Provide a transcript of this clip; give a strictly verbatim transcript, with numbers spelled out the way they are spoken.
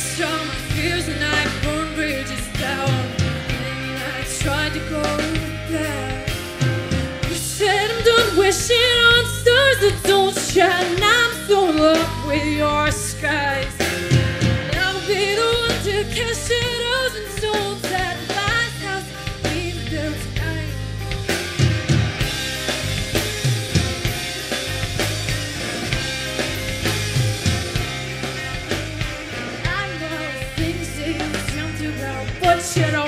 strong my fears and I burned bridges down. And I tried to go back. You said I'm done wishing on stars that don't shine. I'm so in love with your skies. And I'll be the one to cast shadows and stones at my house. Leave there tonight. I know things that you dreamt about, but you know